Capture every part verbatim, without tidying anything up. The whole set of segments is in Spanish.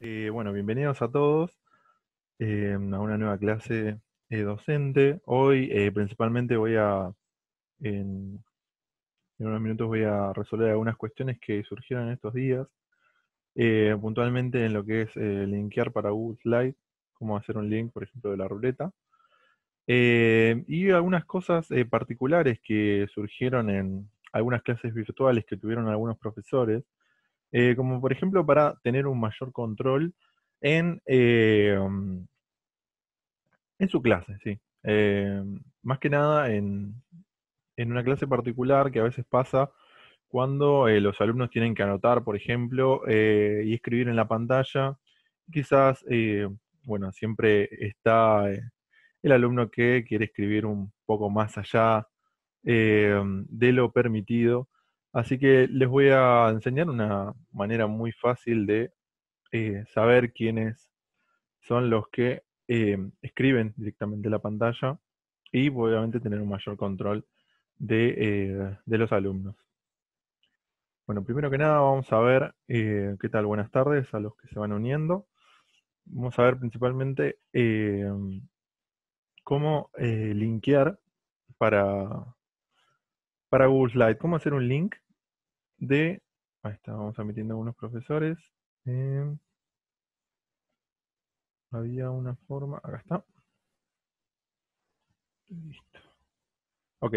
Eh, bueno, bienvenidos a todos eh, a una nueva clase eh, docente. Hoy eh, principalmente voy a, en, en unos minutos voy a resolver algunas cuestiones que surgieron en estos días, eh, puntualmente en lo que es eh, linkear para Google Slide, cómo hacer un link, por ejemplo, de la ruleta, eh, y algunas cosas eh, particulares que surgieron en algunas clases virtuales que tuvieron algunos profesores, eh, como por ejemplo para tener un mayor control en, eh, en su clase, sí. Eh, más que nada en, en una clase particular que a veces pasa cuando eh, los alumnos tienen que anotar, por ejemplo, eh, y escribir en la pantalla. Quizás, eh, bueno, siempre está eh, el alumno que quiere escribir un poco más allá eh, de lo permitido. Así que les voy a enseñar una manera muy fácil de eh, saber quiénes son los que eh, escriben directamente la pantalla y obviamente tener un mayor control de, eh, de los alumnos. Bueno, primero que nada vamos a ver eh, qué tal, buenas tardes a los que se van uniendo. Vamos a ver principalmente eh, cómo eh, linkear para, para Google Slide, cómo hacer un link de, ahí está, vamos a metiendo algunos profesores. Eh, había una forma, acá está. Listo. Ok,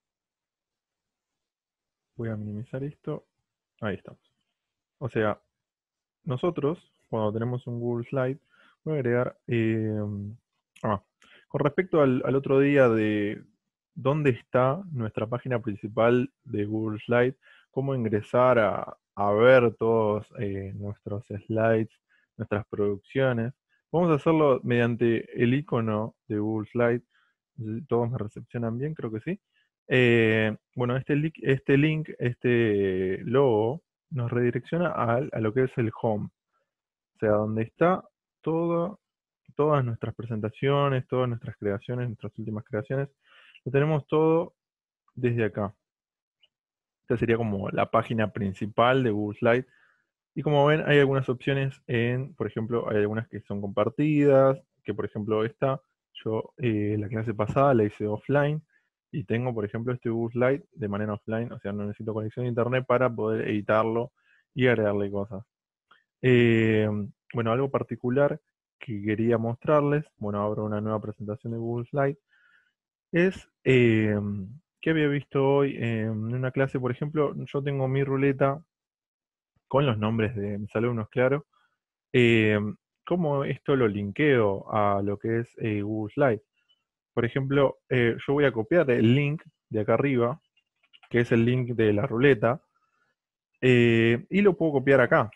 voy a minimizar esto. Ahí estamos. O sea, nosotros, cuando tenemos un Google Slide, voy a agregar, eh, ah, con respecto al, al otro día de dónde está nuestra página principal de Google Slide, cómo ingresar a, a ver todos eh, nuestros slides, nuestras producciones. Vamos a hacerlo mediante el icono de Google Slide. ¿Todos me recepcionan bien? Creo que sí. Eh, bueno, este link, este link, este logo, nos redirecciona a, a lo que es el home, o sea, donde está todo, todas nuestras presentaciones, todas nuestras creaciones, nuestras últimas creaciones, lo tenemos todo desde acá. Esta sería como la página principal de Google Slide. Y como ven, hay algunas opciones en, por ejemplo, hay algunas que son compartidas, que por ejemplo esta, yo eh, la clase pasada la hice offline y tengo, por ejemplo, este Google Slide de manera offline, o sea, no necesito conexión a internet para poder editarlo y agregarle cosas. Eh, bueno, algo particular que quería mostrarles, bueno, abro una nueva presentación de Google Slide, es eh, que había visto hoy en una clase, por ejemplo, yo tengo mi ruleta con los nombres de mis alumnos, claro. Eh, ¿Cómo esto lo linkeo a lo que es eh, Google Slide? Por ejemplo, eh, yo voy a copiar el link de acá arriba, que es el link de la ruleta, eh, y lo puedo copiar acá.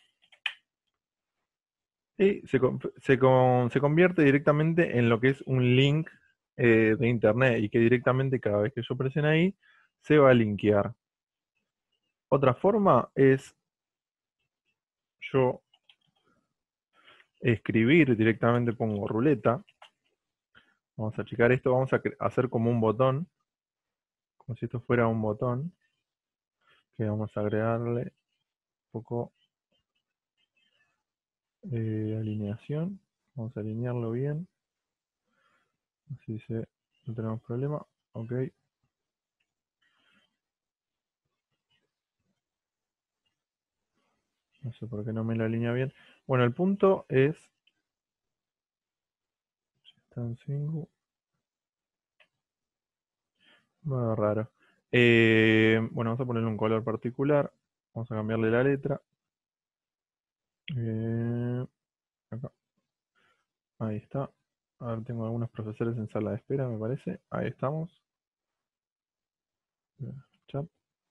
Y se, con- se, con- se convierte directamente en lo que es un link eh, de internet y que directamente cada vez que yo presione ahí se va a linkear. Otra forma es yo escribir directamente, pongo ruleta. Vamos a checar esto, vamos a cre- hacer como un botón, como si esto fuera un botón, que vamos a agregarle un poco de alineación. Vamos a alinearlo bien, así se, no tenemos problema. Ok, no sé por qué no me lo alinea bien. Bueno, el punto es, está en cinco, bueno, raro. Eh, bueno, vamos a ponerle un color particular, vamos a cambiarle la letra. Eh, acá, ahí está. A ver, tengo algunos profesores en sala de espera, me parece. Ahí estamos. Chat.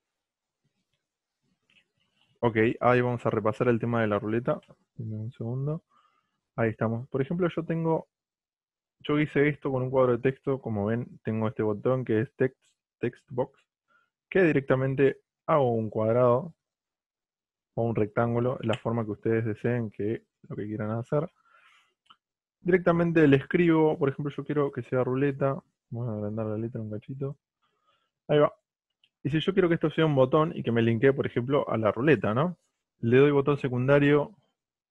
Ok, ahí vamos a repasar el tema de la ruleta. Dame un segundo. Ahí estamos. Por ejemplo, yo tengo, yo hice esto con un cuadro de texto. Como ven, tengo este botón que es text, text box, que directamente hago un cuadrado o un rectángulo, la forma que ustedes deseen que lo que quieran hacer. Directamente le escribo, por ejemplo, yo quiero que sea ruleta. Vamos a agrandar la letra un cachito. Ahí va. Y si yo quiero que esto sea un botón y que me linkee, por ejemplo, a la ruleta, ¿no? Le doy botón secundario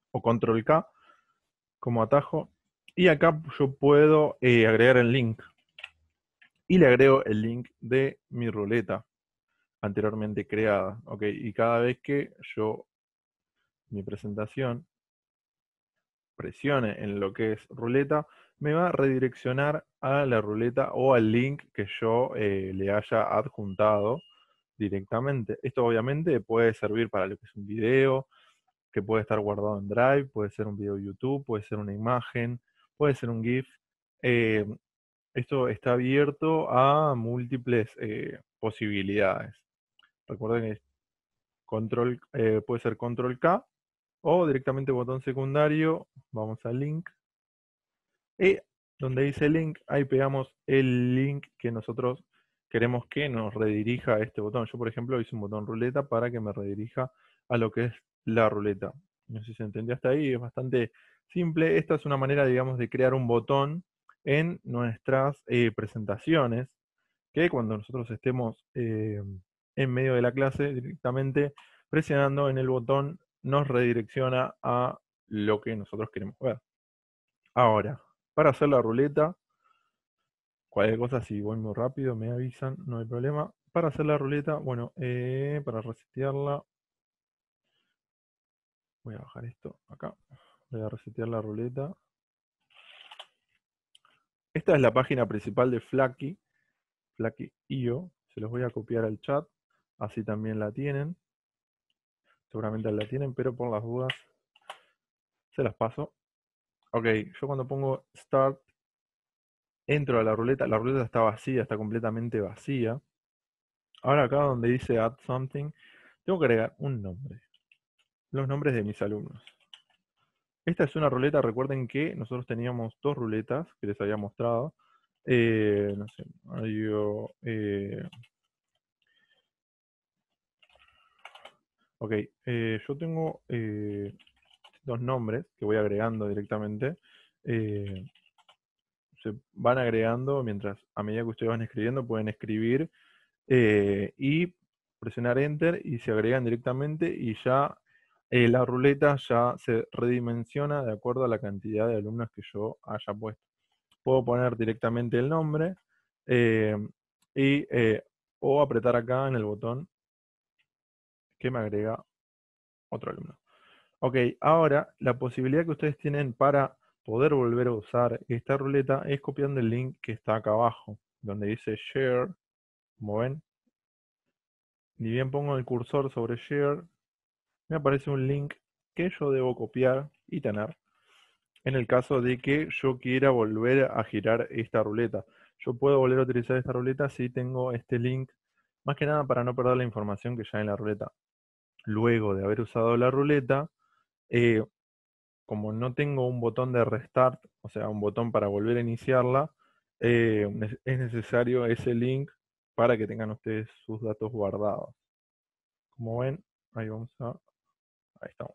o control K como atajo. Y acá yo puedo eh, agregar el link. Y le agrego el link de mi ruleta anteriormente creada. Ok, y cada vez que yo, mi presentación, presione en lo que es ruleta, me va a redireccionar a la ruleta o al link que yo eh, le haya adjuntado directamente. Esto obviamente puede servir para lo que es un video, que puede estar guardado en Drive, puede ser un video de YouTube, puede ser una imagen, puede ser un GIF. Eh, esto está abierto a múltiples eh, posibilidades. Recuerden que control, eh, puede ser control K o directamente botón secundario, vamos al link. Y donde dice link, ahí pegamos el link que nosotros queremos que nos redirija a este botón. Yo, por ejemplo, hice un botón ruleta para que me redirija a lo que es la ruleta. No sé si se entendió hasta ahí, es bastante simple. Esta es una manera, digamos, de crear un botón en nuestras eh, presentaciones, que cuando nosotros estemos eh, en medio de la clase, directamente presionando en el botón, nos redirecciona a lo que nosotros queremos ver. Ahora, para hacer la ruleta, cualquier cosa, si voy muy rápido, me avisan, no hay problema. Para hacer la ruleta, bueno, eh, para resetearla, voy a bajar esto acá. Voy a resetear la ruleta. Esta es la página principal de Flaky, Flaky punto i o. Se los voy a copiar al chat, así también la tienen. Seguramente la tienen, pero por las dudas se las paso. Ok, yo cuando pongo Start, entro a la ruleta. La ruleta está vacía, está completamente vacía. Ahora acá donde dice Add Something, tengo que agregar un nombre. Los nombres de mis alumnos. Esta es una ruleta, recuerden que nosotros teníamos dos ruletas que les había mostrado. Eh, no sé, Mario, eh, ok, eh, yo tengo eh, dos nombres que voy agregando directamente. Eh, se van agregando mientras, a medida que ustedes van escribiendo, pueden escribir eh, y presionar Enter y se agregan directamente y ya eh, la ruleta ya se redimensiona de acuerdo a la cantidad de alumnos que yo haya puesto. Puedo poner directamente el nombre eh, y eh, o apretar acá en el botón que me agrega otro alumno. Ok, ahora la posibilidad que ustedes tienen para poder volver a usar esta ruleta es copiando el link que está acá abajo, donde dice Share, como ven. Ni bien pongo el cursor sobre Share, me aparece un link que yo debo copiar y tener en el caso de que yo quiera volver a girar esta ruleta. Yo puedo volver a utilizar esta ruleta si tengo este link, más que nada para no perder la información que ya hay en la ruleta. Luego de haber usado la ruleta, eh, como no tengo un botón de restart, o sea, un botón para volver a iniciarla, eh, es necesario ese link para que tengan ustedes sus datos guardados. Como ven, ahí vamos a... Ahí estamos.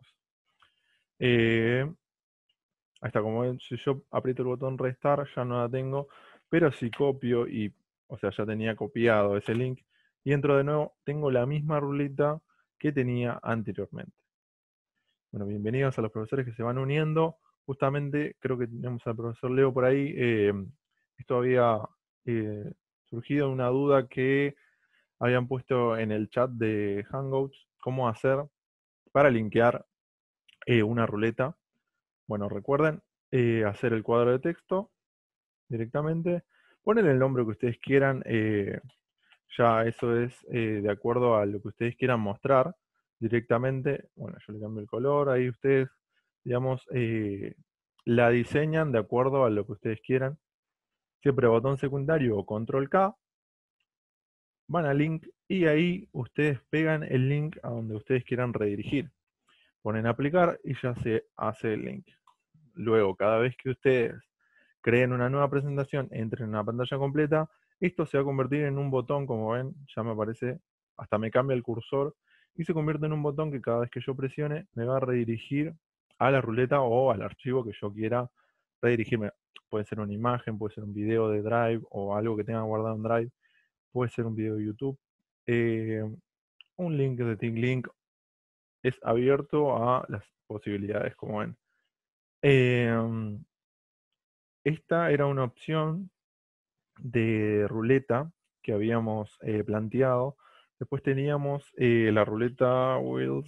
Eh, ahí está, como ven, si yo aprieto el botón restart ya no la tengo, pero si copio y, o sea, ya tenía copiado ese link y entro de nuevo, tengo la misma ruleta que tenía anteriormente. Bueno, bienvenidos a los profesores que se van uniendo. Justamente creo que tenemos al profesor Leo por ahí. Eh, esto había eh, surgido una duda que habían puesto en el chat de Hangouts, cómo hacer para linkear eh, una ruleta. Bueno, recuerden eh, hacer el cuadro de texto directamente, poner el nombre que ustedes quieran, eh, ya eso es eh, de acuerdo a lo que ustedes quieran mostrar directamente. Bueno, yo le cambio el color, ahí ustedes, digamos, eh, la diseñan de acuerdo a lo que ustedes quieran. Siempre botón secundario o control K, van a link y ahí ustedes pegan el link a donde ustedes quieran redirigir. Ponen aplicar y ya se hace el link. Luego, cada vez que ustedes creen una nueva presentación, entren en una pantalla completa, esto se va a convertir en un botón, como ven, ya me aparece, hasta me cambia el cursor, y se convierte en un botón que cada vez que yo presione me va a redirigir a la ruleta o al archivo que yo quiera redirigirme. Puede ser una imagen, puede ser un video de Drive o algo que tenga guardado en Drive, puede ser un video de YouTube, eh, un link de TeamLink, es abierto a las posibilidades, como ven. Em, esta era una opción de ruleta que habíamos eh, planteado. Después teníamos eh, la ruleta Wheels,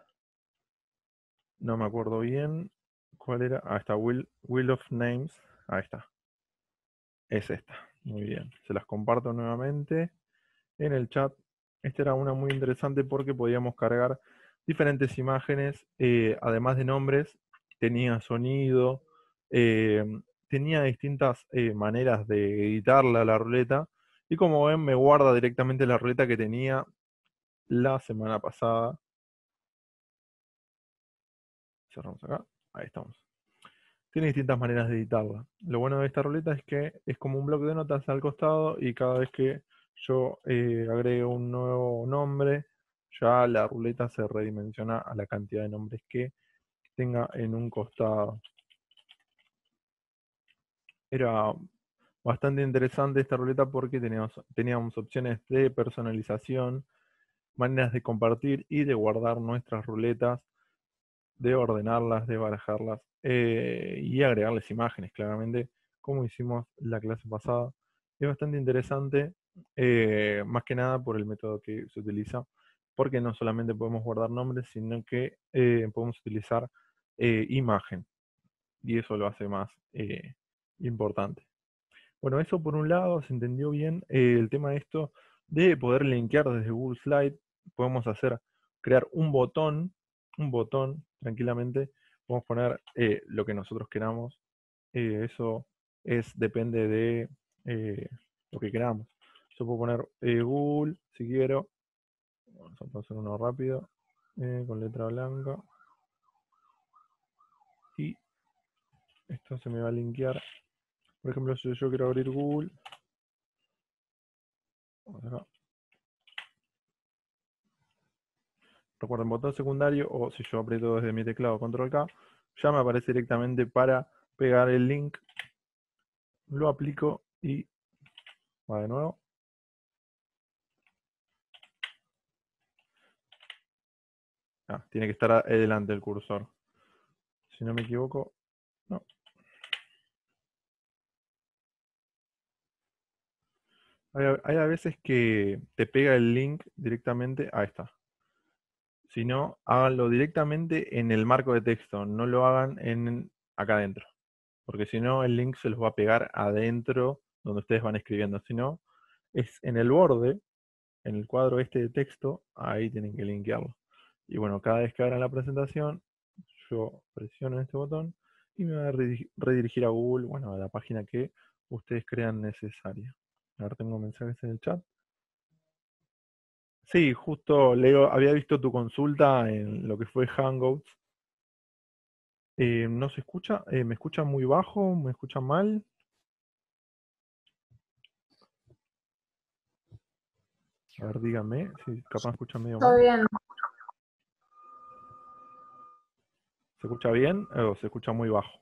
no me acuerdo bien cuál era. Ah, está, Wheel, Wheel of Names. Ahí está. Es esta. Muy bien. Se las comparto nuevamente en el chat. Esta era una muy interesante porque podíamos cargar diferentes imágenes, eh, además de nombres, tenía sonido, eh, tenía distintas eh, maneras de editarla la ruleta. Y como ven, me guarda directamente la ruleta que tenía la semana pasada. Cerramos acá. Ahí estamos. Tiene distintas maneras de editarla. Lo bueno de esta ruleta es que es como un bloque de notas al costado y cada vez que yo eh, agrego un nuevo nombre, ya la ruleta se redimensiona a la cantidad de nombres que tenga en un costado. Era bastante interesante esta ruleta porque teníamos, teníamos opciones de personalización, maneras de compartir y de guardar nuestras ruletas, de ordenarlas, de barajarlas eh, y agregarles imágenes, claramente, como hicimos la clase pasada. Es bastante interesante, eh, más que nada por el método que se utiliza, porque no solamente podemos guardar nombres, sino que eh, podemos utilizar eh, imagen, y eso lo hace más eh, importante. Bueno, eso por un lado, se entendió bien eh, el tema de esto de poder linkear desde Google Slide. Podemos hacer, crear un botón, un botón tranquilamente. Podemos poner eh, lo que nosotros queramos. Eh, eso es, depende de eh, lo que queramos. Yo puedo poner eh, Google, si quiero. Vamos a hacer uno rápido, eh, con letra blanca. Y esto se me va a linkear. Por ejemplo, si yo quiero abrir Google, vamos acá. Recuerden, botón secundario, o si yo aprieto desde mi teclado control K, ya me aparece directamente para pegar el link. Lo aplico y va de nuevo. Ah, tiene que estar adelante el cursor. Si no me equivoco, no. Hay, hay a veces que te pega el link directamente. Ahí está. Si no, háganlo directamente en el marco de texto. No lo hagan en acá adentro. Porque si no, el link se los va a pegar adentro donde ustedes van escribiendo. Si no, es en el borde, en el cuadro este de texto, ahí tienen que linkearlo. Y bueno, cada vez que abran la presentación, yo presiono este botón y me va a redirigir a Google, bueno, a la página que ustedes crean necesaria. Ahora tengo mensajes en el chat. Sí, justo Leo, había visto tu consulta en lo que fue Hangouts. Eh, ¿no se escucha? Eh, ¿Me escuchan muy bajo? ¿Me escuchan mal? A ver, díganme, si capaz me escuchan medio Todo mal. bien. ¿Se escucha bien o se escucha muy bajo?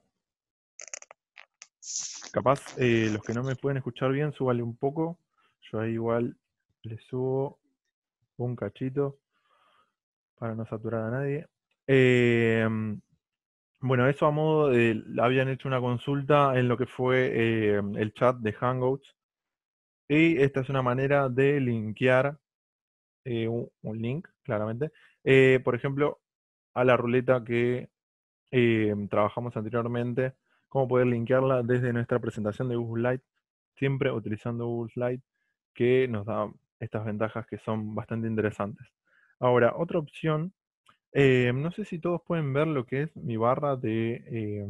Capaz, eh, los que no me pueden escuchar bien, súbale un poco. Yo ahí igual le subo un cachito para no saturar a nadie. Eh, bueno, eso a modo de, habían hecho una consulta en lo que fue eh, el chat de Hangouts. Y esta es una manera de linkear eh, un, un link, claramente. Eh, por ejemplo, a la ruleta que eh, trabajamos anteriormente, cómo poder linkearla desde nuestra presentación de Google Slide, siempre utilizando Google Slide, que nos da estas ventajas que son bastante interesantes. Ahora, otra opción, eh, no sé si todos pueden ver lo que es mi barra de, eh,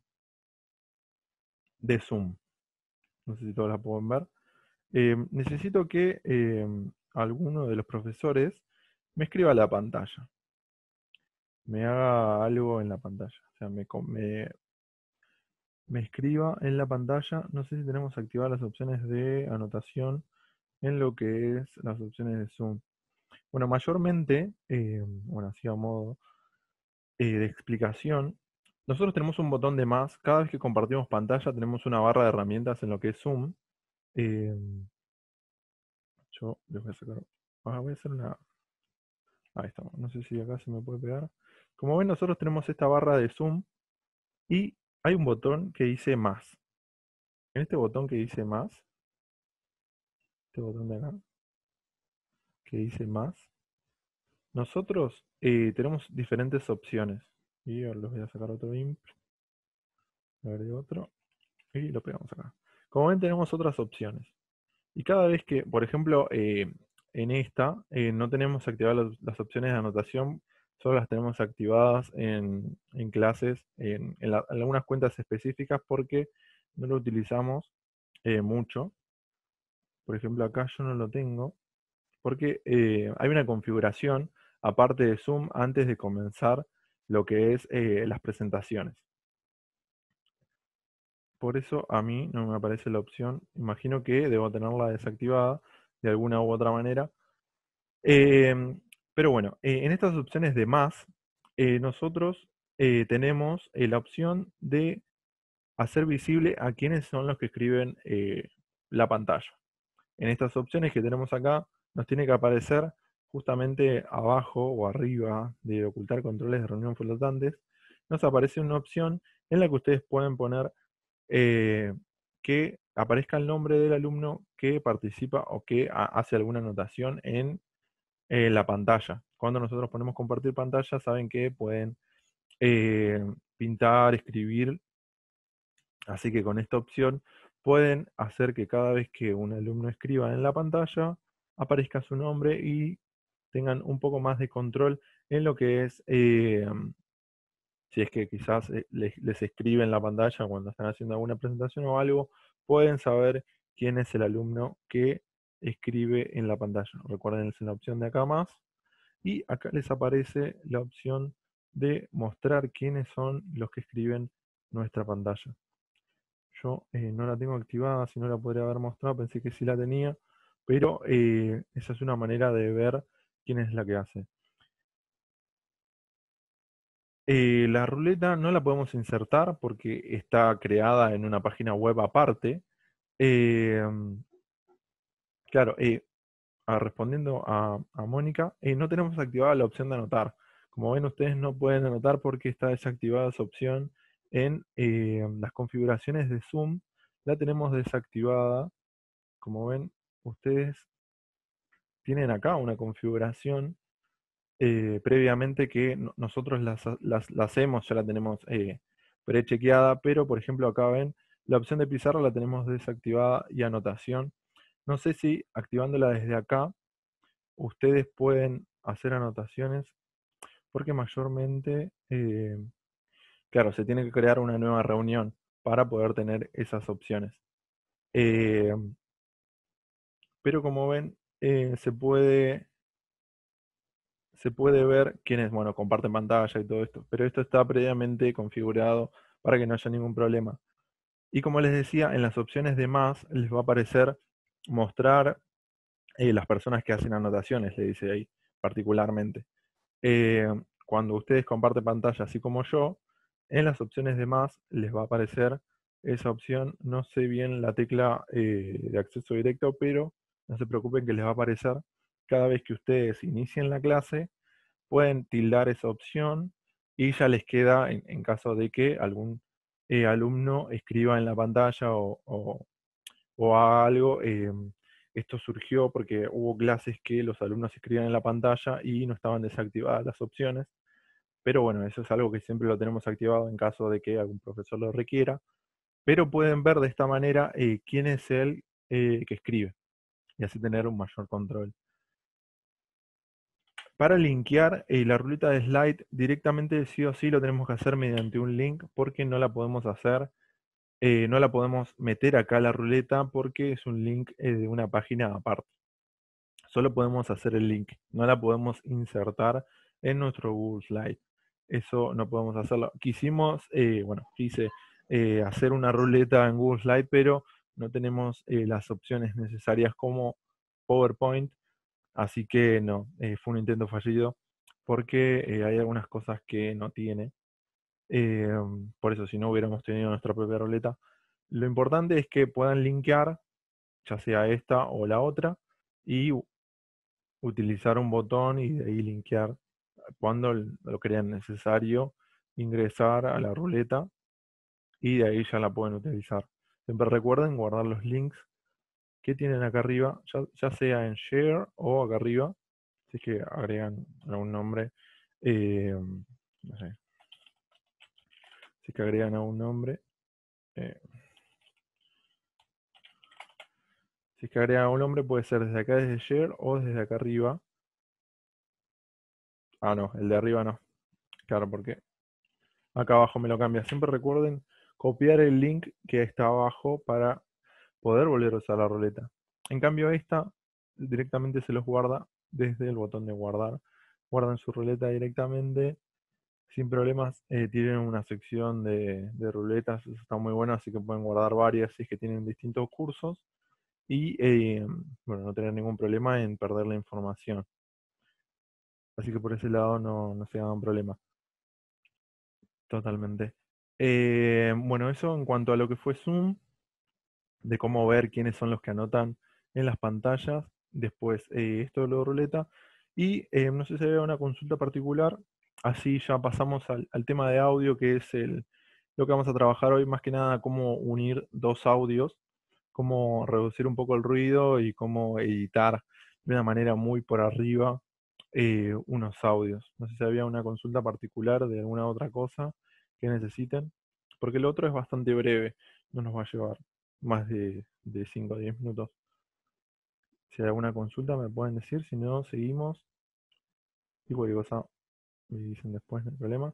de Zoom. No sé si todos la pueden ver. Eh, necesito que eh, alguno de los profesores me escriba a la pantalla, me haga algo en la pantalla, o sea, me, com- me, me escriba en la pantalla. No sé si tenemos activadas las opciones de anotación en lo que es las opciones de Zoom. Bueno, mayormente, eh, bueno, así a modo eh, de explicación, nosotros tenemos un botón de más. Cada vez que compartimos pantalla tenemos una barra de herramientas en lo que es Zoom. Eh, yo les voy a sacar, ah, voy a hacer una, Ahí estamos. No sé si acá se me puede pegar. Como ven, nosotros tenemos esta barra de zoom y hay un botón que dice más. En este botón que dice más, este botón de acá, que dice más, nosotros eh, tenemos diferentes opciones. Y ahora los voy a sacar otro imp, le agrego otro y lo pegamos acá. Como ven, tenemos otras opciones. Y cada vez que, por ejemplo, eh, en esta eh, no tenemos activadas las, las opciones de anotación, solo las tenemos activadas en, en clases, en, en la- en algunas cuentas específicas porque no lo utilizamos eh, mucho. Por ejemplo, acá yo no lo tengo porque eh, hay una configuración aparte de Zoom antes de comenzar lo que es eh, las presentaciones. Por eso a mí no me aparece la opción. Imagino que debo tenerla desactivada de alguna u otra manera. Em, pero bueno, eh, en estas opciones de más, eh, nosotros eh, tenemos eh, la opción de hacer visible a quienes son los que escriben eh, la pantalla. En estas opciones que tenemos acá, nos tiene que aparecer justamente abajo o arriba de ocultar controles de reunión flotantes, nos aparece una opción en la que ustedes pueden poner eh, que aparezca el nombre del alumno que participa o que ha- hace alguna anotación en eh, la pantalla. Cuando nosotros ponemos compartir pantalla, saben que pueden eh, pintar, escribir, así que con esta opción pueden hacer que cada vez que un alumno escriba en la pantalla, aparezca su nombre y tengan un poco más de control en lo que es, eh, si es que quizás eh, les, les escribe en la pantalla cuando están haciendo alguna presentación o algo, pueden saber quién es el alumno que escribe en la pantalla. Recuerden, es en la opción de acá más. Y acá les aparece la opción de mostrar quiénes son los que escriben nuestra pantalla. Yo eh, no la tengo activada, si no la podría haber mostrado, pensé que sí la tenía, pero eh, esa es una manera de ver quién es la que hace. Eh, la ruleta no la podemos insertar porque está creada en una página web aparte. Eh, claro, eh, ah, respondiendo a, a Mónica, eh, no tenemos activada la opción de anotar. Como ven, ustedes no pueden anotar porque está desactivada esa opción en eh, las configuraciones de Zoom. La tenemos desactivada. Como ven, ustedes tienen acá una configuración eh, previamente que no- nosotros las, las- la hacemos, ya la tenemos eh, prechequeada, pero por ejemplo acá ven, la opción de pizarra la tenemos desactivada y anotación. No sé si activándola desde acá ustedes pueden hacer anotaciones porque mayormente, eh, claro, se tiene que crear una nueva reunión para poder tener esas opciones. Eh, pero como ven, eh, se puede, se puede ver quiénes, bueno, comparten pantalla y todo esto, pero esto está previamente configurado para que no haya ningún problema. Y como les decía, en las opciones de más les va a aparecer mostrar eh, las personas que hacen anotaciones, le dice ahí particularmente. Eh, Cuando ustedes comparten pantalla, así como yo, en las opciones de más les va a aparecer esa opción. No sé bien la tecla eh, de acceso directo, pero no se preocupen que les va a aparecer cada vez que ustedes inicien la clase. Pueden tildar esa opción y ya les queda en, en caso de que algún eh, alumno escriba en la pantalla o, o- o haga algo. Eh, esto surgió porque hubo clases que los alumnos escribían en la pantalla y no estaban desactivadas las opciones. Pero bueno, eso es algo que siempre lo tenemos activado en caso de que algún profesor lo requiera. Pero pueden ver de esta manera eh, quién es el eh, que escribe y así tener un mayor control. Para linkear eh, la ruleta de slide directamente sí o sí lo tenemos que hacer mediante un link porque no la podemos hacer, eh, no la podemos meter acá a la ruleta porque es un link eh, de una página aparte. Solo podemos hacer el link, no la podemos insertar en nuestro Google Slide. Eso no podemos hacerlo. Quisimos, eh, bueno, quise eh, hacer una ruleta en Google Slide, pero no tenemos eh, las opciones necesarias como PowerPoint, así que no, eh, fue un intento fallido porque eh, hay algunas cosas que no tiene. Eh, por eso, si no hubiéramos tenido nuestra propia ruleta. Lo importante es que puedan linkear, ya sea esta o la otra, y utilizar un botón y de ahí linkear cuando lo crean necesario ingresar a la ruleta y de ahí ya la pueden utilizar. Siempre recuerden guardar los links que tienen acá arriba, ya, ya sea en share o acá arriba, si es que agregan algún nombre, eh, no sé, si es que agregan algún nombre, eh, si es que agregan algún nombre puede ser desde acá, desde share o desde acá arriba. Ah, no, el de arriba no, claro, porque acá abajo me lo cambia. Siempre recuerden copiar el link que está abajo para poder volver a usar la ruleta. En cambio esta directamente se los guarda desde el botón de guardar. Guardan su ruleta directamente sin problemas. Eh, tienen una sección de, de ruletas, eso está muy bueno, así que pueden guardar varias si es que tienen distintos cursos y eh, bueno, no tener ningún problema en perder la información. Así que por ese lado no, no se hagan problema. Totalmente. Eh, bueno, eso en cuanto a lo que fue Zoom, de cómo ver quiénes son los que anotan en las pantallas, después eh, esto de lo de ruleta, y eh, no sé si había una consulta particular, así ya pasamos al, al tema de audio, que es el, lo que vamos a trabajar hoy, más que nada cómo unir dos audios, cómo reducir un poco el ruido y cómo editar de una manera muy por arriba eh, unos audios. No sé si había una consulta particular de alguna otra cosa que necesiten, porque el otro es bastante breve, no nos va a llevar más de, de cinco a diez minutos. Si hay alguna consulta me pueden decir, si no, seguimos. Y cualquier cosa me dicen después, no hay problema.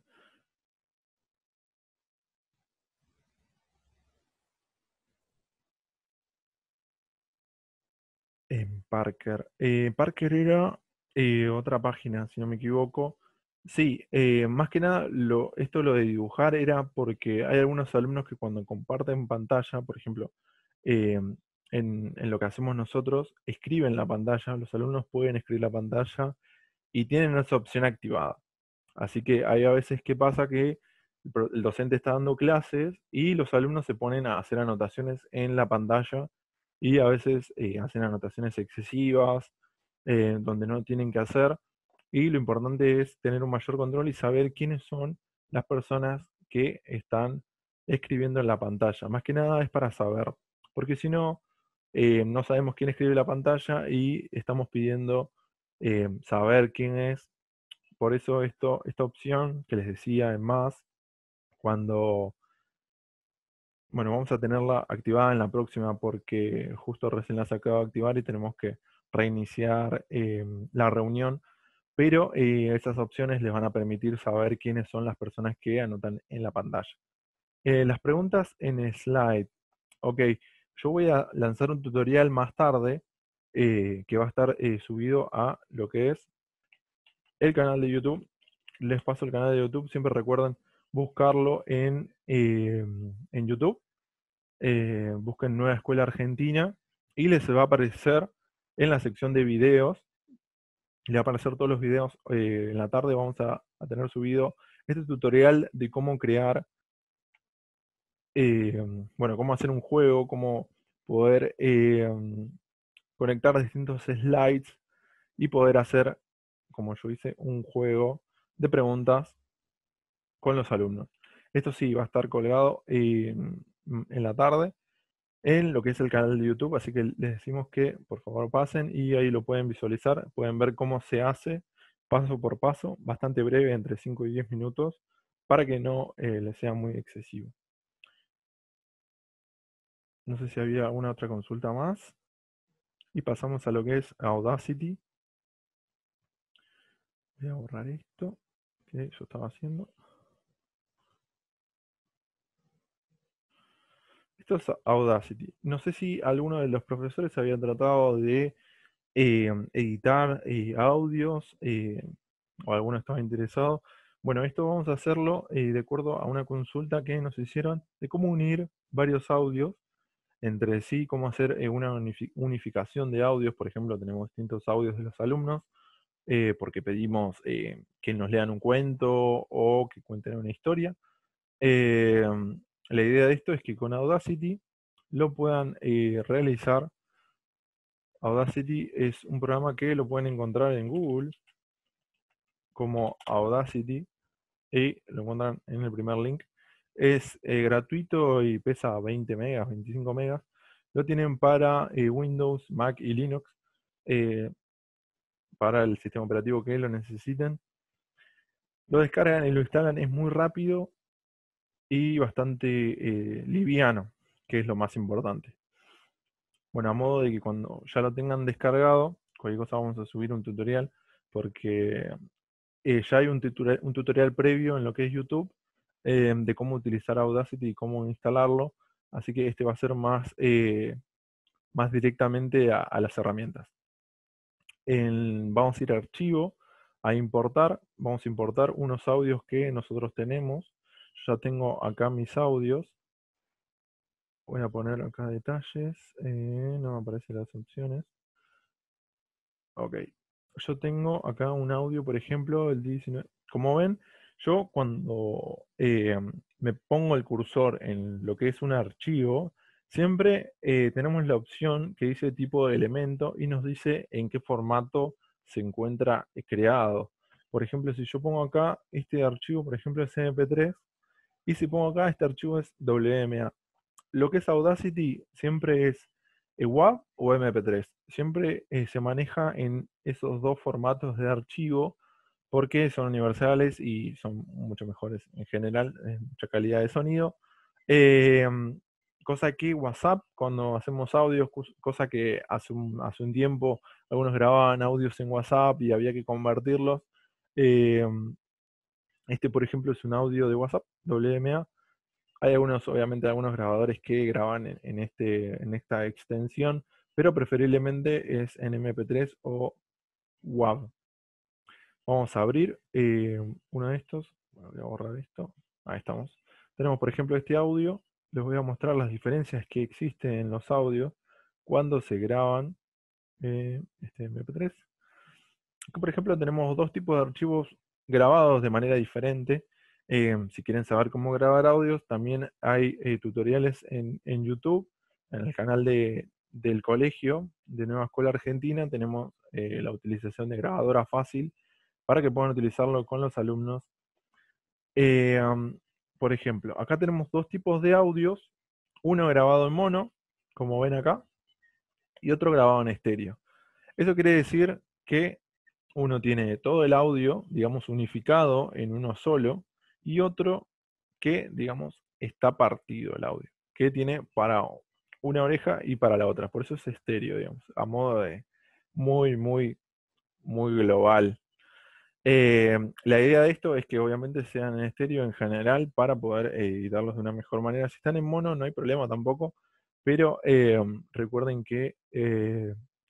En Parker. Eh, Parker era eh, otra página, si no me equivoco. Sí, eh, más que nada, lo, esto lo de dibujar era porque hay algunos alumnos que cuando comparten pantalla, por ejemplo, eh, en, en lo que hacemos nosotros, escriben la pantalla, los alumnos pueden escribir la pantalla y tienen esa opción activada. Así que hay a veces que pasa que el pro- el docente está dando clases y los alumnos se ponen a hacer anotaciones en la pantalla y a veces eh, hacen anotaciones excesivas eh, donde no tienen que hacer. Y lo importante es tener un mayor control y saber quiénes son las personas que están escribiendo en la pantalla. Más que nada es para saber, porque si no, eh, no sabemos quién escribe la pantalla y estamos pidiendo eh, saber quién es. Por eso esto, esta opción que les decía en más, cuando, bueno, vamos a tenerla activada en la próxima porque justo recién la se acaba de activar y tenemos que reiniciar eh, la reunión, pero eh, esas opciones les van a permitir saber quiénes son las personas que anotan en la pantalla. Eh, las preguntas en slide. Ok, yo voy a lanzar un tutorial más tarde eh, que va a estar eh, subido a lo que es el canal de YouTube. Les paso el canal de YouTube. Siempre recuerden buscarlo en, eh, en YouTube. Eh, busquen Nueva Escuela Argentina y les va a aparecer en la sección de videos. Les va a aparecer todos los videos. Eh, en la tarde vamos a, a tener subido este tutorial de cómo crear, eh, bueno, cómo hacer un juego, cómo poder eh, conectar distintos slides y poder hacer, como yo hice, un juego de preguntas con los alumnos. Esto sí va a estar colgado en, en la tarde en lo que es el canal de YouTube, así que les decimos que por favor pasen y ahí lo pueden visualizar, pueden ver cómo se hace paso por paso, bastante breve, entre cinco y diez minutos, para que no eh, les sea muy excesivo. No sé si había alguna otra consulta más. Y pasamos a lo que es Audacity. Voy a borrar esto que yo estaba haciendo. Esto es Audacity. No sé si alguno de los profesores había tratado de eh, editar eh, audios eh, o alguno estaba interesado. Bueno, esto vamos a hacerlo eh, de acuerdo a una consulta que nos hicieron de cómo unir varios audios entre sí, cómo hacer eh, una unifi- unificación de audios. Por ejemplo, tenemos distintos audios de los alumnos eh, porque pedimos eh, que nos lean un cuento o que cuenten una historia. Eh, la idea de esto es que con Audacity lo puedan eh, realizar Audacity es un programa que lo pueden encontrar en Google como Audacity y lo encuentran en el primer link. Es eh, gratuito y pesa veinte megas, veinticinco megas. Lo tienen para eh, Windows, Mac y Linux, eh, para el sistema operativo que lo necesiten. Lo descargan y lo instalan, es muy rápido y bastante eh, liviano, que es lo más importante. Bueno, a modo de que cuando ya lo tengan descargado, cualquier cosa vamos a subir un tutorial, porque eh, ya hay un tutorial, un tutorial previo en lo que es YouTube eh, de cómo utilizar Audacity y cómo instalarlo, así que este va a ser más, eh, más directamente a, a las herramientas. En- vamos a ir a archivo, a importar, vamos a importar unos audios que nosotros tenemos. Yo ya tengo acá mis audios. Voy a poner acá detalles, eh, no me aparecen las opciones. Ok, yo tengo acá un audio, por ejemplo, el diecinueve. Como ven, yo cuando eh, me pongo el cursor en lo que es un archivo, siempre eh, tenemos la opción que dice tipo de elemento y nos dice en qué formato se encuentra eh, creado. Por ejemplo, si yo pongo acá este archivo, por ejemplo, es eme pe tres, y si pongo acá este archivo es doble eme a. Lo que es Audacity siempre es eh, WAV o eme pe tres. Siempre eh, se maneja en esos dos formatos de archivo porque son universales y son mucho mejores en general, en mucha calidad de sonido. Eh, cosa que WhatsApp, cuando hacemos audios, cos- cosa que hace un, hace un tiempo algunos grababan audios en WhatsApp y había que convertirlos. eh, este, por ejemplo, es un audio de WhatsApp, doble eme a. Hay algunos, obviamente, algunos grabadores que graban en, en este, en esta extensión, pero preferiblemente es en eme pe tres o WAV. Vamos a abrir eh, uno de estos. Bueno, voy a borrar esto. Ahí estamos. Tenemos, por ejemplo, este audio. Les voy a mostrar las diferencias que existen en los audios cuando se graban eh, este eme pe tres. Aquí, por ejemplo, tenemos dos tipos de archivos grabados de manera diferente. Eh, si quieren saber cómo grabar audios, también hay eh, tutoriales en, en YouTube, en el canal de, del colegio de Nueva Escuela Argentina. Tenemos eh, la utilización de grabadora fácil para que puedan utilizarlo con los alumnos. Eh, um, por ejemplo, acá tenemos dos tipos de audios, uno grabado en mono, como ven acá, y otro grabado en estéreo. Eso quiere decir que uno tiene todo el audio, digamos, unificado en uno solo, y otro que, digamos, está partido el audio, que tiene para una oreja y para la otra. Por eso es estéreo, digamos, a modo de muy, muy, muy global. Eh, la idea de esto es que obviamente sean en estéreo en general para poder eh, editarlos de una mejor manera. Si están en mono no hay problema tampoco, pero eh, recuerden que eh,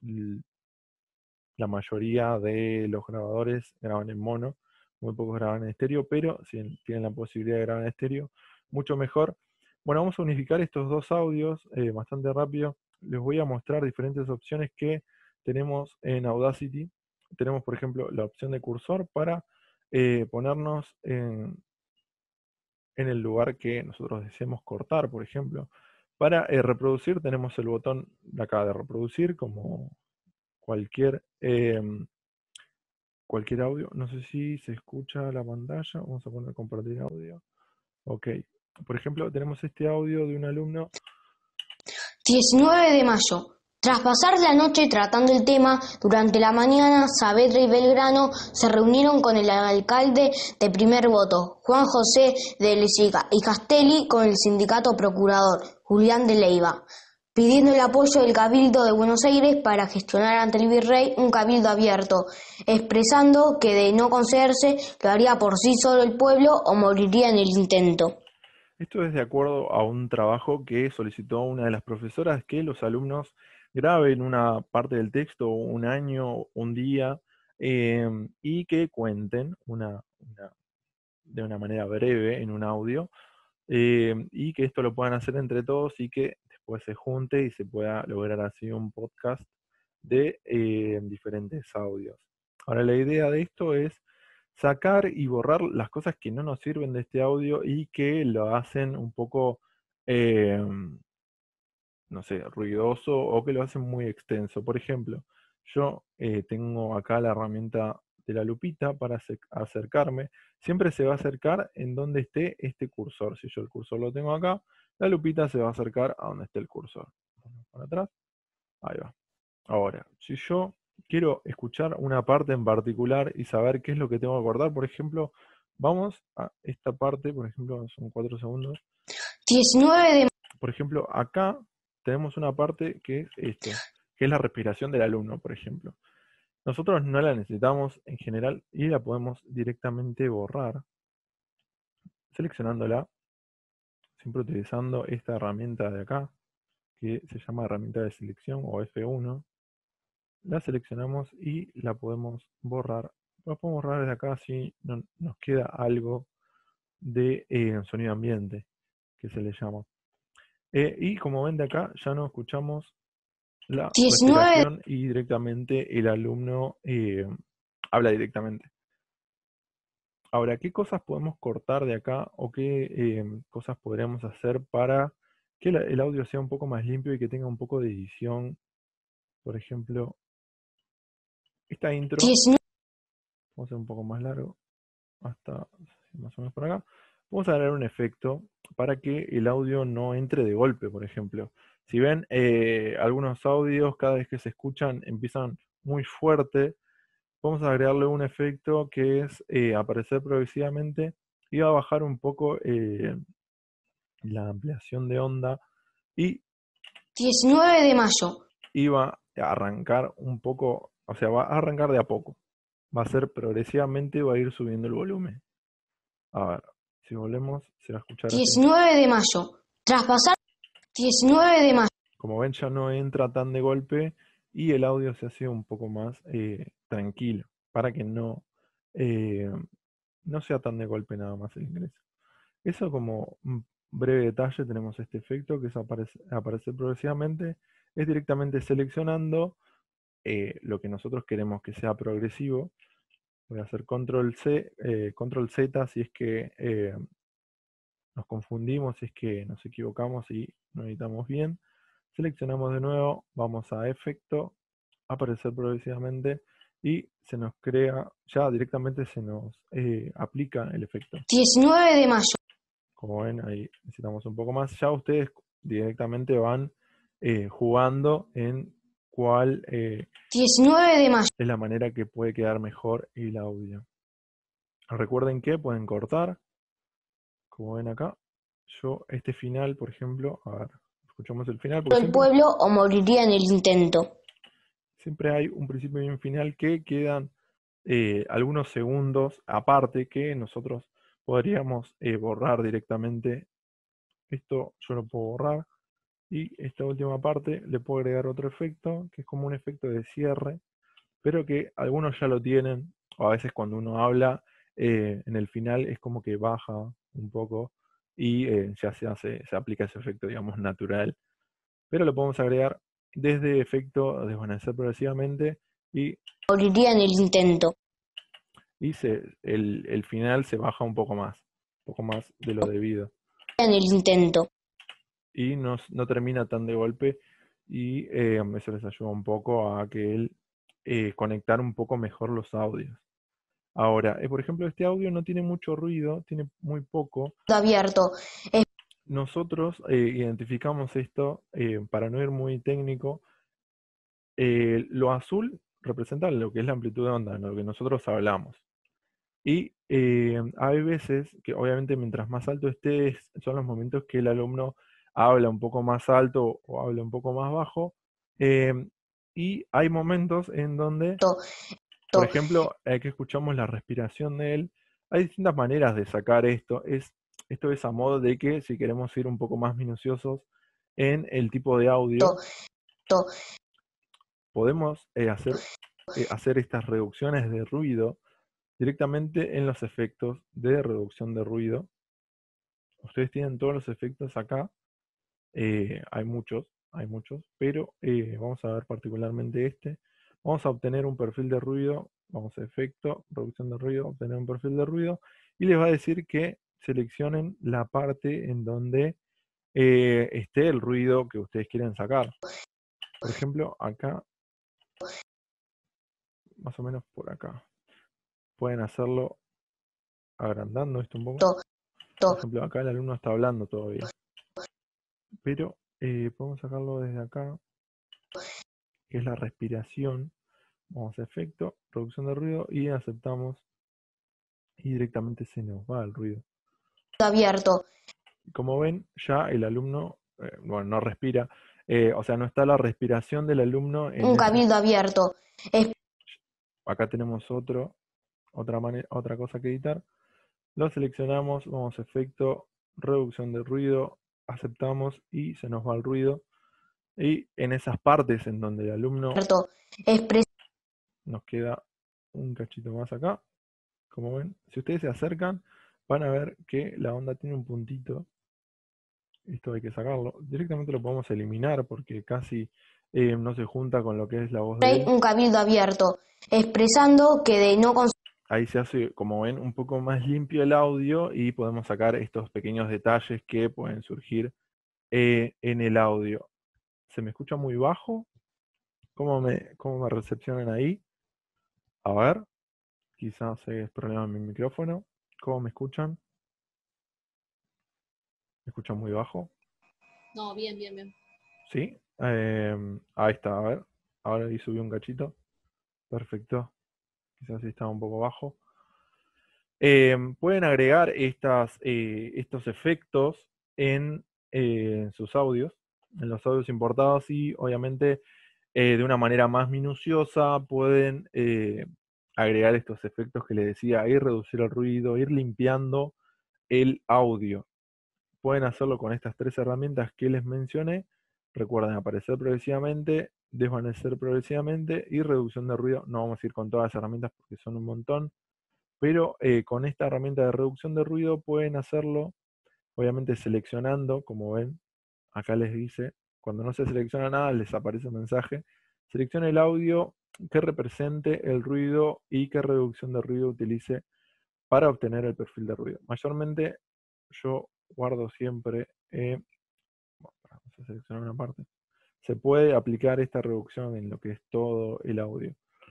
la mayoría de los grabadores graban en mono, muy pocos graban en estéreo, pero si tienen la posibilidad de grabar en estéreo, mucho mejor. Bueno, vamos a unificar estos dos audios eh, bastante rápido. Les voy a mostrar diferentes opciones que tenemos en Audacity. Tenemos, por ejemplo, la opción de cursor para eh, ponernos en, en el lugar que nosotros deseemos cortar, por ejemplo. Para eh, reproducir tenemos el botón de acá de reproducir, como cualquier em, cualquier audio. No sé si se escucha la pantalla. Vamos a poner compartir audio. Ok. Por ejemplo, tenemos este audio de un alumno. diecinueve de mayo. Tras pasar la noche tratando el tema, durante la mañana Saavedra y Belgrano se reunieron con el alcalde de primer voto, Juan José de Lezica, y Castelli con el sindicato procurador, Julián de Leiva, pidiendo el apoyo del Cabildo de Buenos Aires para gestionar ante el virrey un cabildo abierto, expresando que de no concederse lo haría por sí solo el pueblo o moriría en el intento. Esto es de acuerdo a un trabajo que solicitó una de las profesoras que los alumnos graben una parte del texto, un año, un día, eh, y que cuenten una, una- de una manera breve en un audio, eh, y que esto lo puedan hacer entre todos y que después se junte y se pueda lograr así un podcast de eh, diferentes audios. Ahora, la idea de esto es sacar y borrar las cosas que no nos sirven de este audio y que lo hacen un poco, eh, no sé, ruidoso o que lo hacen muy extenso. Por ejemplo, yo eh, tengo acá la herramienta de la lupita para ace- acercarme. Siempre se va a acercar en donde esté este cursor. Si yo el cursor lo tengo acá, la lupita se va a acercar a donde esté el cursor. Para atrás, ahí va. Ahora, si yo quiero escuchar una parte en particular y saber qué es lo que tengo que acordar, por ejemplo, vamos a esta parte, por ejemplo, son cuatro segundos. diecinueve de Por ejemplo, acá tenemos una parte que es esto, que es la respiración del alumno, por ejemplo. Nosotros no la necesitamos en general y la podemos directamente borrar, seleccionándola, siempre utilizando esta herramienta de acá, que se llama herramienta de selección o F uno. La seleccionamos y la podemos borrar. La podemos borrar desde acá si no, nos queda algo de eh, sonido ambiente, que se le llama. Eh, y como ven de acá, ya no escuchamos la diecinueve respiración y directamente el alumno eh, habla directamente. Ahora, ¿qué cosas podemos cortar de acá o qué eh, cosas podríamos hacer para que la- el audio sea un poco más limpio y que tenga un poco de edición? Por ejemplo, esta intro, diecinueve vamos a hacer un poco más largo, hasta más o menos por acá. Vamos a agregar un efecto para que el audio no entre de golpe, por ejemplo. Si ven, eh, algunos audios cada vez que se escuchan empiezan muy fuerte. Vamos a agregarle un efecto que es eh, aparecer progresivamente y va a bajar un poco eh, la ampliación de onda y diecinueve de mayo. iba a arrancar un poco, o sea, va a arrancar de a poco. Va a ser progresivamente, va a ir subiendo el volumen. A ver, si volvemos, se va a escuchar así. diecinueve de mayo. Tras pasar diecinueve de mayo. Como ven, ya no entra tan de golpe y el audio se hace un poco más eh, tranquilo, para que no, eh, no sea tan de golpe nada más el ingreso. Eso como un breve detalle, tenemos este efecto que es aparece- aparecer progresivamente, es directamente seleccionando eh, lo que nosotros queremos que sea progresivo. Voy a hacer control C, eh, control Z si es que eh, nos confundimos, si es que nos equivocamos y no editamos bien. Seleccionamos de nuevo, vamos a efecto, aparecer progresivamente y se nos crea, ya directamente se nos eh, aplica el efecto. diecinueve de mayo. Como ven, ahí necesitamos un poco más. Ya ustedes directamente van eh, jugando en cuál eh, diecinueve de mayo. es la manera que puede quedar mejor el audio. Recuerden que pueden cortar, como ven acá. Yo este final, por ejemplo, a ver, escuchamos el final, porque El siempre, pueblo o moriría en el intento. siempre hay un principio y un final que quedan eh, algunos segundos aparte que nosotros podríamos eh, borrar directamente. Esto yo lo puedo borrar. Y esta última parte le puedo agregar otro efecto, que es como un efecto de cierre, pero que algunos ya lo tienen, o a veces cuando uno habla, eh, en el final es como que baja un poco y eh, ya se hace, se aplica ese efecto, digamos, natural. Pero lo podemos agregar desde efecto desvanecer progresivamente y, Moriría en el intento. y se, el, el final se baja un poco más, un poco más de lo debido. En el intento. Y no, no termina tan de golpe y eh, eso les ayuda un poco a que él eh, conectar un poco mejor los audios. Ahora, eh, por ejemplo, este audio no tiene mucho ruido, tiene muy poco. Abierto. Nosotros eh, identificamos esto, eh, para no ir muy técnico, eh, lo azul representa lo que es la amplitud de onda, lo que nosotros hablamos. Y eh, hay veces que obviamente mientras más alto estés, son los momentos que el alumno habla un poco más alto o habla un poco más bajo. eh, y hay momentos en donde, por ejemplo, eh, que escuchamos la respiración de él, hay distintas maneras de sacar esto. Es, esto es a modo de que si queremos ir un poco más minuciosos en el tipo de audio, podemos eh, hacer, eh, hacer estas reducciones de ruido directamente en los efectos de reducción de ruido. Ustedes tienen todos los efectos acá, eh, hay muchos, hay muchos, pero eh, vamos a ver particularmente este. Vamos a obtener un perfil de ruido, vamos a efecto, reducción de ruido, obtener un perfil de ruido, y les va a decir que seleccionen la parte en donde eh, esté el ruido que ustedes quieren sacar. Por ejemplo, acá, más o menos por acá. Pueden hacerlo agrandando esto un poco. Por ejemplo, acá el alumno está hablando todavía. Pero eh, podemos sacarlo desde acá, que es la respiración. Vamos a efecto, reducción de ruido y aceptamos y directamente se nos va el ruido. Abierto. Como ven, ya el alumno, eh, bueno, no respira, eh, o sea, no está la respiración del alumno en Un ese... cabildo abierto. Es Acá tenemos otro, otra, manera, otra cosa que editar. Lo seleccionamos, vamos a efecto, reducción de ruido, aceptamos y se nos va el ruido. Y en esas partes en donde el alumno abierto. Expres- nos queda un cachito más acá. Como ven, si ustedes se acercan, van a ver que la onda tiene un puntito. Esto hay que sacarlo. Directamente lo podemos eliminar porque casi eh, no se junta con lo que es la voz de él. un cabildo abierto. Expresando que de no cons- Ahí se hace, como ven, un poco más limpio el audio y podemos sacar estos pequeños detalles que pueden surgir eh, en el audio. ¿Se me escucha muy bajo? ¿Cómo me, cómo me recepcionan ahí? A ver, quizás es problema en mi micrófono. ¿Cómo me escuchan? ¿Me escuchan muy bajo? No, bien, bien, bien. ¿Sí? Eh, ahí está, a ver. Ahora ahí subí un cachito. Perfecto. Quizás sí estaba un poco bajo. Eh, pueden agregar estas, eh, estos efectos en eh, sus audios, en los audios importados y obviamente eh, de una manera más minuciosa pueden eh, agregar estos efectos que les decía, ir reducir el ruido, ir limpiando el audio. Pueden hacerlo con estas tres herramientas que les mencioné. Recuerden aparecer progresivamente, desvanecer progresivamente y reducción de ruido. No vamos a ir con todas las herramientas porque son un montón. Pero eh, con esta herramienta de reducción de ruido pueden hacerlo, obviamente seleccionando, como ven, acá les dice, cuando no se selecciona nada les aparece un mensaje, seleccione el audio que represente el ruido y qué reducción de ruido utilice para obtener el perfil de ruido. Mayormente yo guardo siempre, eh, bueno, vamos a seleccionar una parte, se puede aplicar esta reducción en lo que es todo el audio.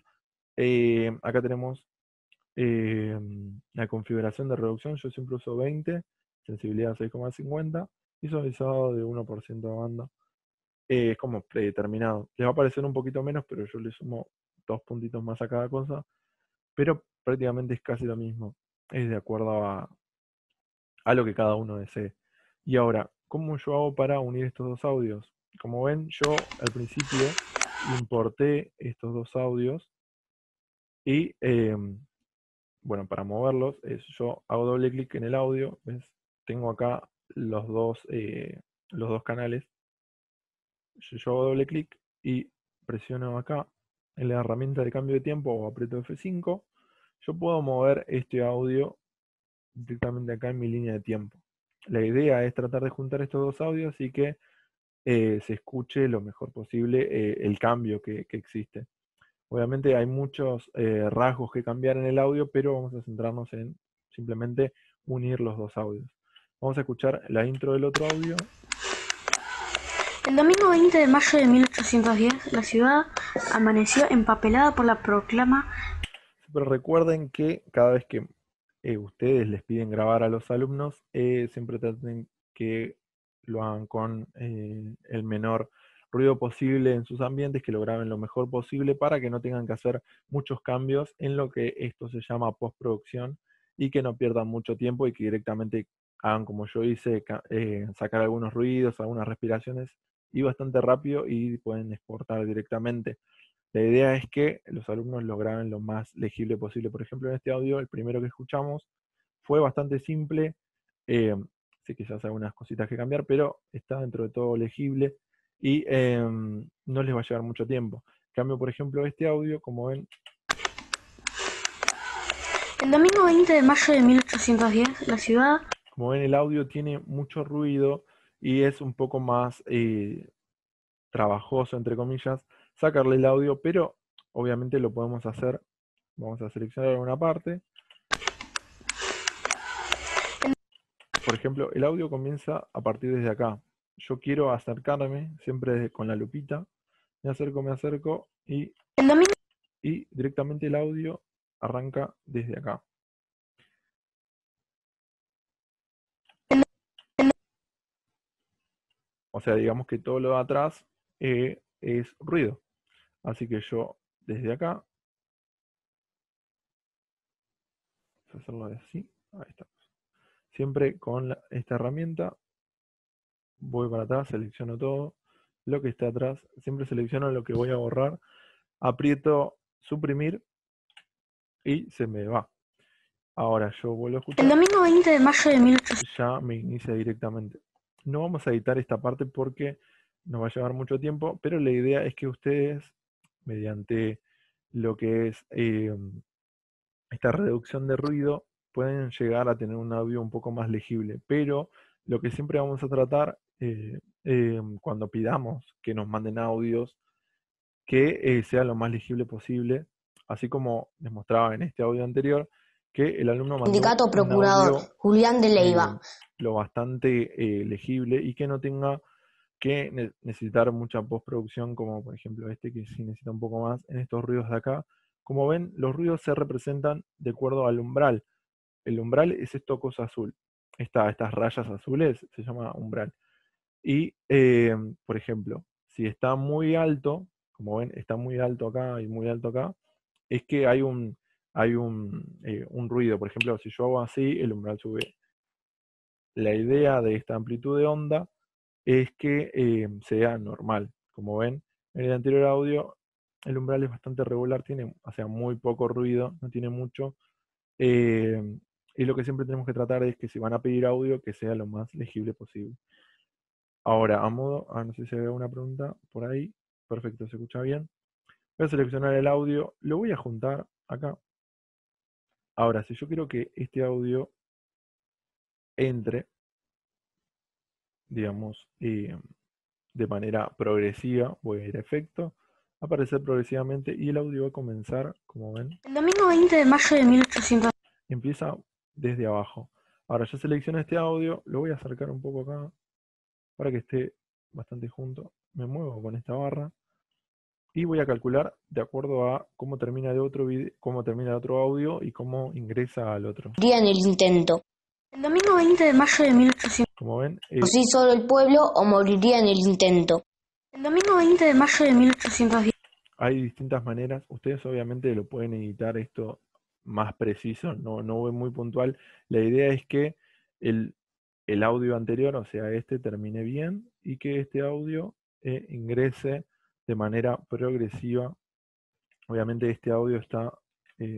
Eh, acá tenemos Eh, la configuración de reducción, yo siempre uso veinte, sensibilidad seis coma cincuenta y suavizado de uno por ciento de banda. Eh, es como predeterminado. Les va a parecer un poquito menos, pero yo le sumo dos puntitos más a cada cosa, pero prácticamente es casi lo mismo. Es de acuerdo a, a lo que cada uno desee. Y ahora, ¿cómo yo hago para unir estos dos audios? Como ven, yo al principio importé estos dos audios y eh, bueno, para moverlos, es, yo hago doble clic en el audio, ¿ves? Tengo acá los dos, eh, los dos canales. Yo, yo hago doble clic y presiono acá en la herramienta de cambio de tiempo o aprieto F cinco. Yo puedo mover este audio directamente acá en mi línea de tiempo. La idea es tratar de juntar estos dos audios y que eh, se escuche lo mejor posible eh, el cambio que, que existe. Obviamente hay muchos eh, rasgos que cambiar en el audio, pero vamos a centrarnos en simplemente unir los dos audios. Vamos a escuchar la intro del otro audio. El domingo veinte de mayo de mil ochocientos diez, la ciudad amaneció empapelada por la proclama. Pero recuerden que cada vez que eh, ustedes les piden grabar a los alumnos, eh, siempre traten que lo hagan con eh, el menor ruido posible en sus ambientes, que lo graben lo mejor posible para que no tengan que hacer muchos cambios en lo que esto se llama postproducción y que no pierdan mucho tiempo y que directamente hagan como yo hice, eh, sacar algunos ruidos, algunas respiraciones y bastante rápido y pueden exportar directamente. La idea es que los alumnos lo graben lo más legible posible. Por ejemplo, en este audio, el primero que escuchamos, fue bastante simple. Eh, sí, quizás hay algunas cositas que cambiar, pero está dentro de todo legible y eh, no les va a llevar mucho tiempo. Cambio, por ejemplo, este audio, como ven. El domingo veinte de mayo de mil ochocientos diez, la ciudad. Como ven, el audio tiene mucho ruido y es un poco más eh, trabajoso, entre comillas, sacarle el audio, pero obviamente lo podemos hacer. Vamos a seleccionar una parte. Por ejemplo, el audio comienza a partir desde acá. yo quiero acercarme, siempre con la lupita, me acerco, me acerco y, El domingo, y directamente el audio arranca desde acá. O sea, digamos que todo lo de atrás eh, es ruido. Así que yo desde acá, vamos a hacerlo así, ahí está. Siempre con la- esta herramienta voy para atrás, selecciono todo, lo que está atrás, siempre selecciono lo que voy a borrar, aprieto suprimir y se me va. Ahora yo vuelvo a el escuchar, domingo veinte de mayo de mil ochocientos. ya me inicia directamente. No vamos a editar esta parte porque nos va a llevar mucho tiempo, pero la idea es que ustedes, mediante lo que es eh, esta reducción de ruido, pueden llegar a tener un audio un poco más legible. Pero lo que siempre vamos a tratar eh, eh, cuando pidamos que nos manden audios, que eh, sea lo más legible posible, así como les mostraba en este audio anterior, que el alumno mandó Sindicato un Procurador audio Julián de eh, Leiva. lo bastante eh, legible y que no tenga que ne- necesitar mucha postproducción, como por ejemplo este que sí necesita un poco más en estos ruidos de acá. Como ven, los ruidos se representan de acuerdo al umbral. El umbral es esto cosa azul. Esta, estas rayas azules se llama umbral. Y, eh, por ejemplo, si está muy alto, como ven, está muy alto acá y muy alto acá, es que hay un, hay un, eh, un ruido. Por ejemplo, si yo hago así, el umbral sube. La idea de esta amplitud de onda es que eh, sea normal. Como ven, en el anterior audio, el umbral es bastante regular, tiene, o sea, muy poco ruido, no tiene mucho. eh, y lo que siempre tenemos que tratar es que si van a pedir audio, que sea lo más legible posible. Ahora, a modo, ah, no sé si hay alguna pregunta por ahí. Perfecto, se escucha bien. Voy a seleccionar el audio, lo voy a juntar acá. Ahora, si yo quiero que este audio entre, digamos, eh, de manera progresiva, voy a ir a efecto, aparecer progresivamente y el audio va a comenzar, como ven, El domingo veinte de mayo de mil ochocientos. empieza desde abajo. Ahora ya selecciono este audio, lo voy a acercar un poco acá para que esté bastante junto. Me muevo con esta barra y voy a calcular de acuerdo a cómo termina el otro video, cómo termina el otro audio y cómo ingresa al otro. Moriría en el intento. El domingo veinte de mayo de mil ochocientos. Como ven, O eh, sí solo el pueblo o moriría en el intento. El domingo veinte de mayo de mil ochocientos diez. hay distintas maneras. Ustedes obviamente lo pueden editar esto más preciso, no, no muy puntual. La idea es que el, el audio anterior, o sea, este termine bien y que este audio eh, ingrese de manera progresiva. Obviamente este audio está, eh,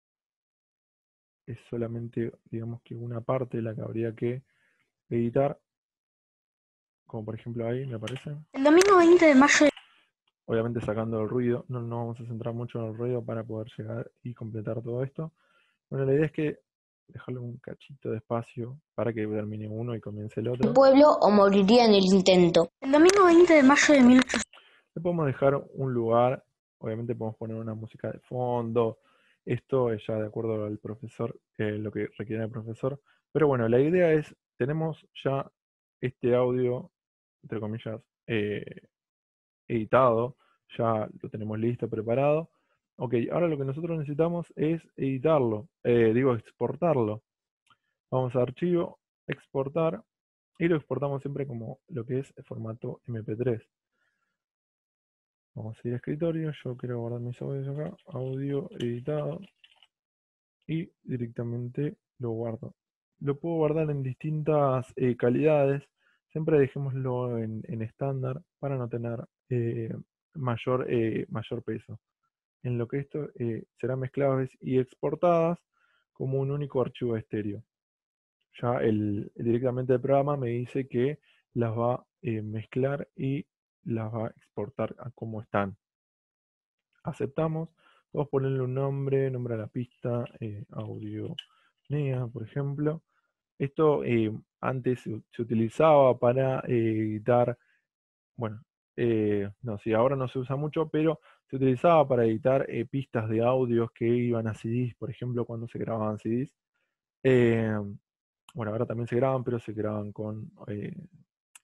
es solamente, digamos que una parte la que habría que editar, como por ejemplo ahí me parece. El domingo veinte de mayo de. Obviamente sacando el ruido, no nos vamos a centrar mucho en el ruido para poder llegar y completar todo esto. Bueno, la idea es que dejarle un cachito de espacio para que termine uno y comience el El otro. pueblo o moriría en el intento. El domingo veinte de mayo de mil ochocientos. Le podemos dejar un lugar, obviamente podemos poner una música de fondo. Esto es ya de acuerdo al profesor, eh, lo que requiere el profesor. Pero bueno, la idea es, tenemos ya este audio, entre comillas, eh, editado, ya lo tenemos listo, preparado. Ok, ahora lo que nosotros necesitamos es editarlo, eh, digo exportarlo. Vamos a archivo, exportar, y lo exportamos siempre como lo que es el formato eme pe tres. Vamos a ir a escritorio, yo quiero guardar mis audios acá, audio editado, y directamente lo guardo. Lo puedo guardar en distintas eh, calidades, siempre dejémoslo en en estándar para no tener eh, mayor, eh, mayor peso. En lo que esto eh, será mezcladas y exportadas como un único archivo estéreo. Ya el, directamente el programa me dice que las va a eh, mezclar y las va a exportar a como están. Aceptamos, vamos a ponerle un nombre, nombre a la pista, eh, audio NEA, por ejemplo. Esto eh, antes se, se utilizaba para eh, editar, bueno, eh, no, sí, ahora no se usa mucho, pero se utilizaba para editar eh, pistas de audios que iban a ce des, por ejemplo, cuando se grababan ce des. Eh, bueno, ahora también se graban, pero se graban con eh,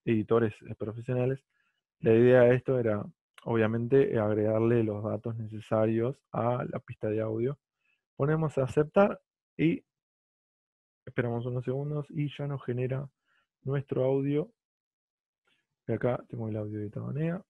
editores eh, profesionales, la idea de esto era, obviamente, eh, agregarle los datos necesarios a la pista de audio. Ponemos a aceptar y esperamos unos segundos y ya nos genera nuestro audio. Y acá tengo el audio editado en E A.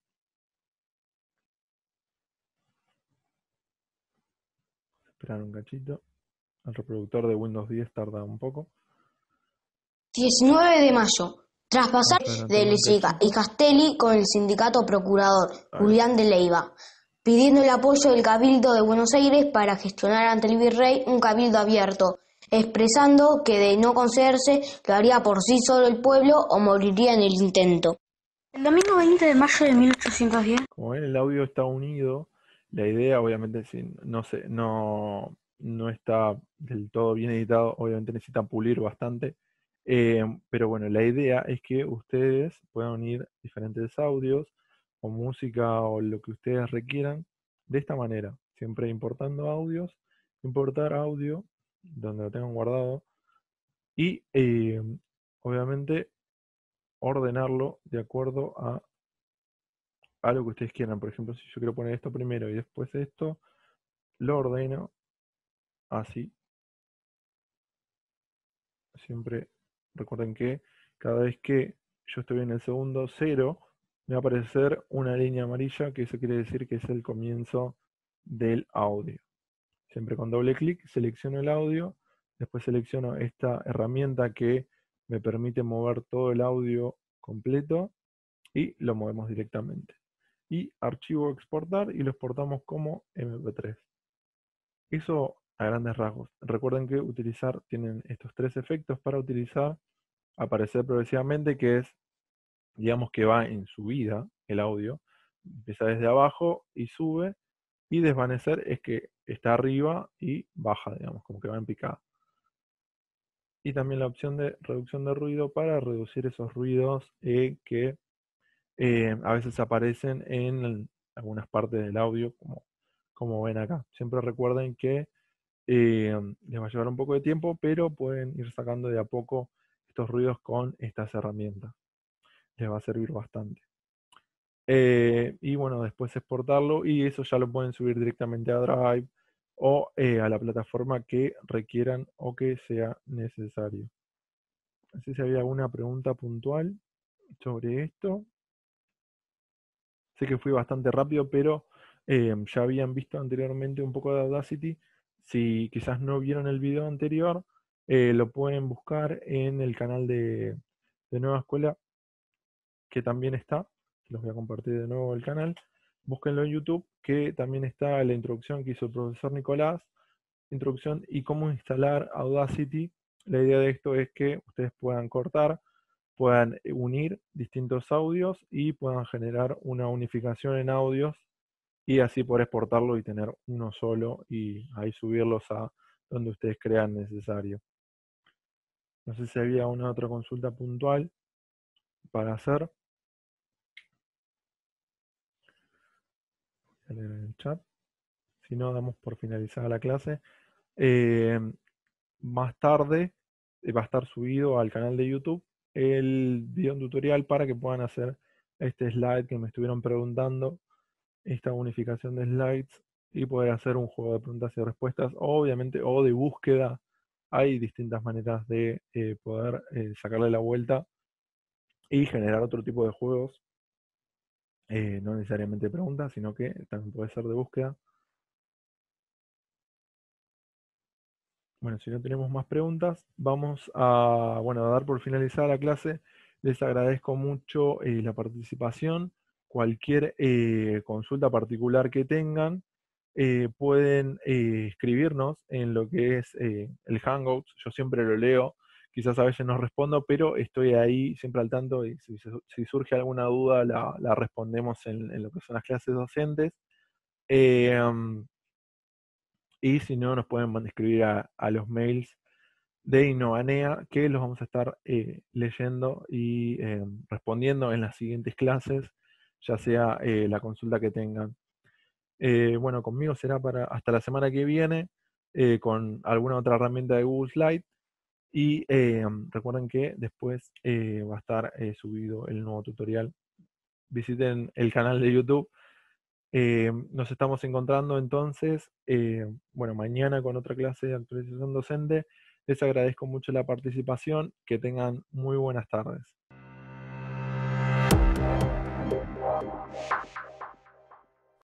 Esperar un cachito. El reproductor de Windows diez tarda un poco. diecinueve de mayo. Tras pasar Vamos a de adelantarlo un Lecheca y cachito. Castelli con el sindicato procurador Ahí. Julián de Leiva, pidiendo el apoyo del Cabildo de Buenos Aires para gestionar ante el virrey un cabildo abierto, expresando que de no concederse lo haría por sí solo el pueblo o moriría en el intento. El domingo veinte de mayo de mil ochocientos diez, Como ven, el audio está unido. La idea, obviamente, si no, se, no, no está del todo bien editado, obviamente necesita pulir bastante. Eh, pero bueno, la idea es que ustedes puedan unir diferentes audios o música o lo que ustedes requieran de esta manera, siempre importando audios, importar audio donde lo tengan guardado y eh, obviamente ordenarlo de acuerdo a algo que ustedes quieran. Por ejemplo, si yo quiero poner esto primero y después esto, lo ordeno así. Siempre recuerden que cada vez que yo estoy en el segundo cero, me va a aparecer una línea amarilla, que eso quiere decir que es el comienzo del audio. Siempre con doble clic selecciono el audio, después selecciono esta herramienta que me permite mover todo el audio completo y lo movemos directamente. Y archivo exportar y lo exportamos como eme pe tres. Eso a grandes rasgos. Recuerden que utilizar, tienen estos tres efectos para utilizar: aparecer progresivamente, que es, digamos que va en subida el audio, empieza desde abajo y sube, y desvanecer es que está arriba y baja, digamos, como que va en picada. Y también la opción de reducción de ruido para reducir esos ruidos eh, que eh, a veces aparecen en algunas partes del audio, como, como ven acá. Siempre recuerden que eh, les va a llevar un poco de tiempo, pero pueden ir sacando de a poco estos ruidos con estas herramientas. Les va a servir bastante. Eh, y bueno, después exportarlo y eso ya lo pueden subir directamente a Drive o eh, a la plataforma que requieran o que sea necesario. No sé si había alguna pregunta puntual sobre esto. Sé que fui bastante rápido, pero eh, ya habían visto anteriormente un poco de Audacity. Si quizás no vieron el video anterior, eh, lo pueden buscar en el canal de, de Nueva Escuela, que también está. Los voy a compartir de nuevo el canal. Búsquenlo en YouTube, que también está la introducción que hizo el profesor Nicolás. Introducción y cómo instalar Audacity. La idea de esto es que ustedes puedan cortar, puedan unir distintos audios y puedan generar una unificación en audios y así poder exportarlo y tener uno solo y ahí subirlos a donde ustedes crean necesario. No sé si había una otra consulta puntual para hacer. Voy a leer en el chat. Si no, damos por finalizada la clase. Eh, más tarde eh, va a estar subido al canal de YouTube el video tutorial para que puedan hacer este slide que me estuvieron preguntando, esta unificación de slides, y poder hacer un juego de preguntas y respuestas, obviamente, o de búsqueda. Hay distintas maneras de eh, poder eh, sacarle la vuelta y generar otro tipo de juegos, eh, no necesariamente preguntas, sino que también puede ser de búsqueda. Bueno, si no tenemos más preguntas, vamos a, bueno, a dar por finalizada la clase. Les agradezco mucho eh, la participación. Cualquier eh, consulta particular que tengan, eh, pueden eh, escribirnos en lo que es eh, el Hangouts. Yo siempre lo leo, quizás a veces no respondo, pero estoy ahí siempre al tanto y si, si surge alguna duda la, la respondemos en, en lo que son las clases docentes. Eh, y si no, nos pueden mandar escribir a, a los mails de Innovanea, que los vamos a estar eh, leyendo y eh, respondiendo en las siguientes clases, ya sea eh, la consulta que tengan. Eh, bueno, conmigo será para hasta la semana que viene, eh, con alguna otra herramienta de Google Slide. Y eh, recuerden que después eh, va a estar eh, subido el nuevo tutorial. Visiten el canal de YouTube. Eh, nos estamos encontrando entonces, eh, bueno, mañana con otra clase de actualización docente. Les agradezco mucho la participación. Que tengan muy buenas tardes.